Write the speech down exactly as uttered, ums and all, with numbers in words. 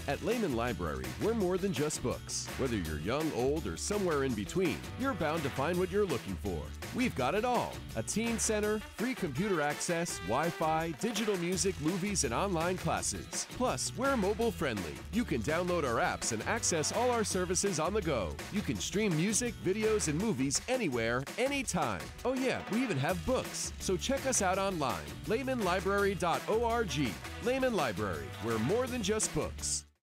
At Laman Library, we're more than just books. Whether you're young, old, or somewhere in between, you're bound to find what you're looking for. We've got it all. A teen center, free computer access, Wi-Fi, digital music, movies, and online classes. Plus, we're mobile friendly. You can download our apps and access all our services on the go. You can stream music, videos, and movies anywhere, anytime. Oh yeah, we even have books. So check us out online, laman library dot org. Laman Library, we're more than just books.